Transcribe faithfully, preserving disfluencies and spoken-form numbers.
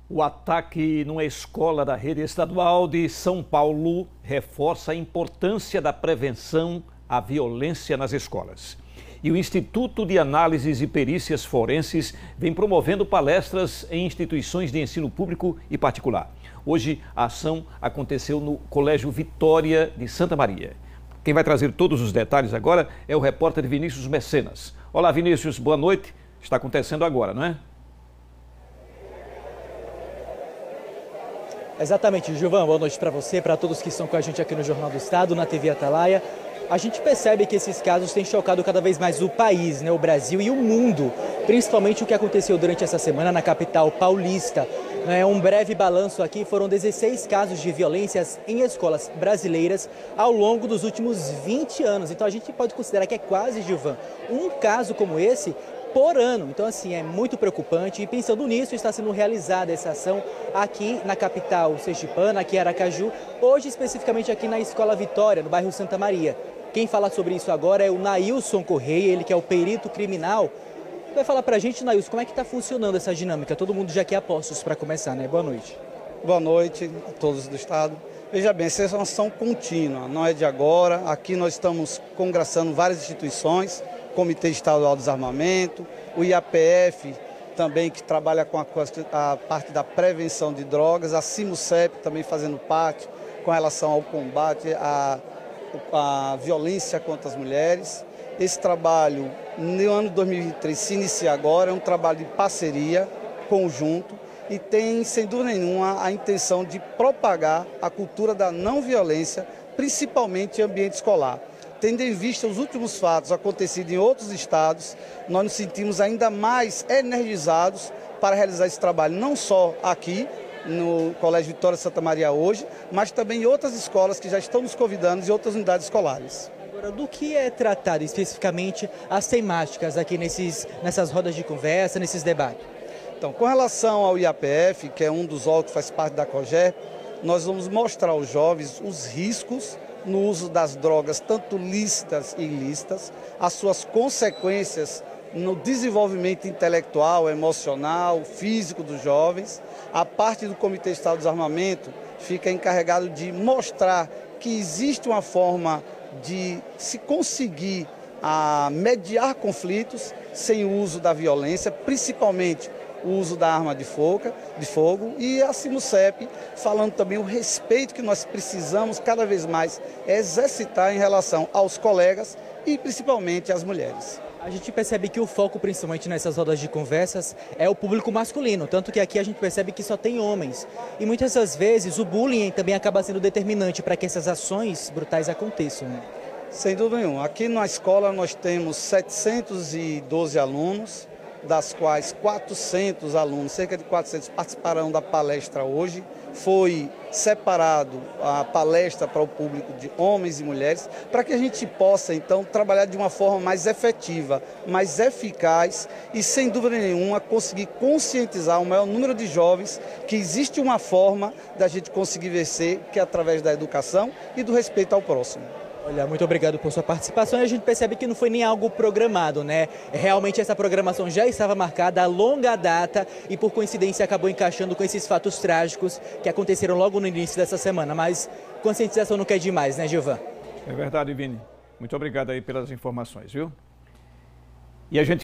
O ataque numa escola da rede estadual de São Paulo reforça a importância da prevenção à violência nas escolas. E o Instituto de Análises e Perícias Forenses vem promovendo palestras em instituições de ensino público e particular. Hoje, a ação aconteceu no Colégio Vitória de Santa Maria. Quem vai trazer todos os detalhes agora é o repórter Vinícius Mecenas. Olá, Vinícius, boa noite. Está acontecendo agora, não é? Exatamente, Gilvan, boa noite para você, para todos que estão com a gente aqui no Jornal do Estado, na T V Atalaia. A gente percebe que esses casos têm chocado cada vez mais o país, né, o Brasil e o mundo, principalmente o que aconteceu durante essa semana na capital paulista. É um breve balanço aqui, foram dezesseis casos de violências em escolas brasileiras ao longo dos últimos vinte anos. Então a gente pode considerar que é quase, Gilvan, um caso como esse por ano. Então, assim, é muito preocupante e pensando nisso está sendo realizada essa ação aqui na capital sergipana, aqui em Aracaju, hoje especificamente aqui na Escola Vitória, no bairro Santa Maria. Quem fala sobre isso agora é o Nailson Correia, ele que é o perito criminal. Vai falar pra gente, Nailson, como é que está funcionando essa dinâmica? Todo mundo já quer apostos para começar, né? Boa noite. Boa noite a todos do Estado. Veja bem, essa é uma ação contínua, não é de agora. Aqui nós estamos congraçando várias instituições, Comitê Estadual do Desarmamento, o I A P F também, que trabalha com a, a parte da prevenção de drogas, a Simucep também fazendo parte com relação ao combate à, à violência contra as mulheres. Esse trabalho, no ano de dois mil e vinte e três, se inicia agora, é um trabalho de parceria, conjunto, e tem, sem dúvida nenhuma, a intenção de propagar a cultura da não violência, principalmente em ambiente escolar. Tendo em vista os últimos fatos acontecidos em outros estados, nós nos sentimos ainda mais energizados para realizar esse trabalho, não só aqui no Colégio Vitória de Santa Maria hoje, mas também em outras escolas que já estão nos convidando e outras unidades escolares. Agora, do que é tratado especificamente as temáticas aqui nesses, nessas rodas de conversa, nesses debates? Então, com relação ao I A P F, que é um dos órgãos que faz parte da COGEP, nós vamos mostrar aos jovens os riscos no uso das drogas, tanto lícitas e ilícitas, as suas consequências no desenvolvimento intelectual, emocional, físico dos jovens. A parte do Comitê Estadual do Desarmamento fica encarregado de mostrar que existe uma forma de se conseguir a mediar conflitos sem o uso da violência, principalmente o uso da arma de fogo, de fogo e a Simucep falando também o respeito que nós precisamos cada vez mais exercitar em relação aos colegas e principalmente às mulheres. A gente percebe que o foco, principalmente nessas rodas de conversas, é o público masculino, tanto que aqui a gente percebe que só tem homens. E muitas das vezes o bullying também acaba sendo determinante para que essas ações brutais aconteçam, né? Sem dúvida nenhuma. Aqui na escola nós temos setecentos e doze alunos, das quais quatrocentos alunos, cerca de quatrocentos, participarão da palestra hoje. Foi separado a palestra para o público de homens e mulheres, para que a gente possa, então, trabalhar de uma forma mais efetiva, mais eficaz e, sem dúvida nenhuma, conseguir conscientizar o maior número de jovens que existe uma forma da gente conseguir vencer, que é através da educação e do respeito ao próximo. Olha, muito obrigado por sua participação e a gente percebe que não foi nem algo programado, né? Realmente essa programação já estava marcada a longa data e por coincidência acabou encaixando com esses fatos trágicos que aconteceram logo no início dessa semana, mas conscientização não quer demais, né, Gilvan? É verdade, Vini. Muito obrigado aí pelas informações, viu? E a gente